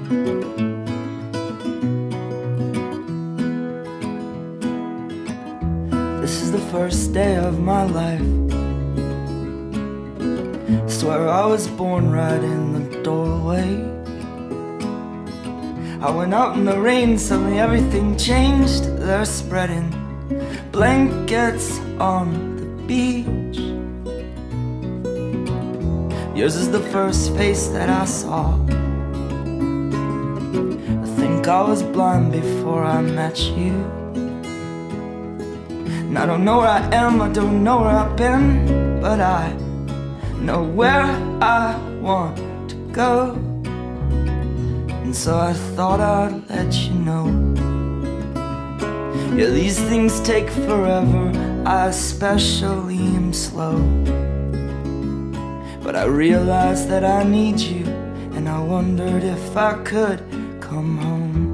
This is the first day of my life. Swear I was born right in the doorway. I went out in the rain, suddenly everything changed. They're spreading blankets on the beach. Yours is the first face that I saw. I think I was blind before I met you. And I don't know where I am, I don't know where I've been, but I know where I want to go. And so I thought I'd let you know. Yeah, these things take forever, I especially am slow. But I realized that I need you, and I wondered if I could come home.